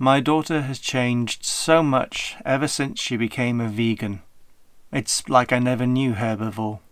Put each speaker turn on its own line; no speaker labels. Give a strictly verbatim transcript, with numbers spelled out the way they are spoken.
My daughter has changed so much ever since she became a vegan. It's like I never knew her before.